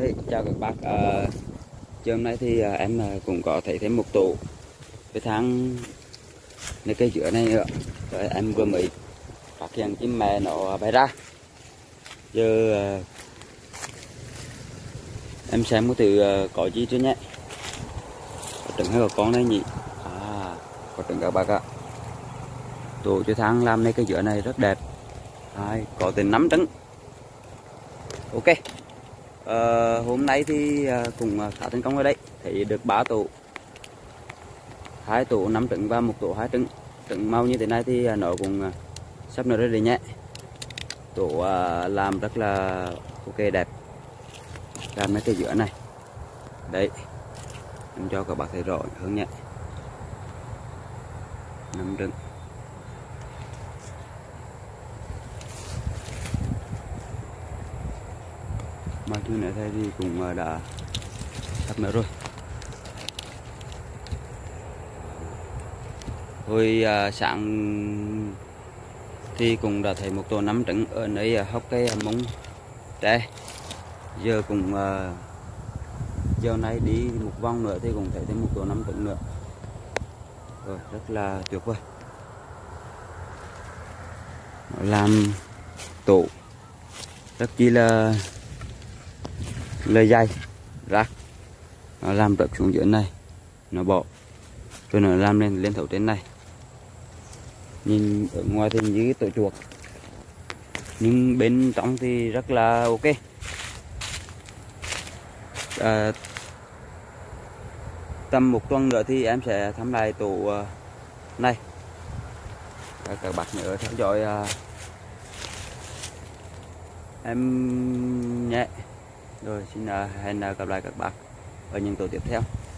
Hey, chào các bác. Chiều hôm nay thì em cũng có thấy thêm một tổ cái tháng nơi cây dứa này nữa. Rồi em vừa mới phát hiện chim mẹ nó bay ra. Giờ em xem có thử có gì chưa nhé. Có trứng hay có con đây nhỉ? Có trứng các bác ạ. Tổ cho tháng làm nơi cây dứa này rất đẹp. Có tới 5 trứng. Ok. Hôm nay thì cũng khá thành công ở đây, thấy được 3 tổ, 2 tổ 5 trứng và 1 tổ 2 trứng. Trứng màu như thế này thì nó cũng sắp nở rồi nhé. Tổ làm rất là ok đẹp, làm mấy cái giữa này đấy, em cho các bạn thấy rõ hơn nhé. 5 trứng. Mà thứ này thì cũng đã sắp nở rồi. Hồi sáng thì cũng đã thấy một tổ 5 trứng ở nơi hốc cây mông tre. Giờ cũng chiều nay đi một vòng nữa thì cũng thấy thêm một tổ 5 trứng nữa. Rồi, rất là tuyệt vời. Nó làm tổ rất chi là dày rác, nó làm rớt xuống dưới này, nó bỏ rồi nó làm lên thấu trên này. Nhìn ở ngoài thì như tổ chuột, nhưng bên trong thì rất là ok. Tầm một tuần nữa thì em sẽ thăm lại tổ này. Các bạn nhớ theo dõi em nhé. Rồi xin hẹn gặp lại các bạn ở những tổ tiếp theo.